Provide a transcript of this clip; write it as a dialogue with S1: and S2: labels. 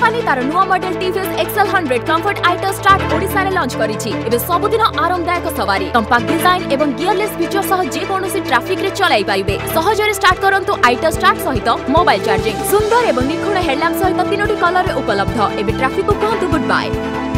S1: Company तार नुआ model TVS XL 100 comfort आइटर स्टार्ट ओडिसा रे लॉन्च करिछि। एबे सबुदिन आरामदायक सवारी कंपैक्ट डिजाइन एवं गियरलेस फीचर सह जे कोनोसी ट्रैफिक रे चलाई पाइबे। सहजरे स्टार्ट करंतु आइटर स्टार्ट सहित मोबाइल चार्जिंग सुंदर एवं निखुण हेडलैम्प सहित 3टी कलर रे उपलब्ध। एबे ट्रैफिक को कहंतु गुड बाय।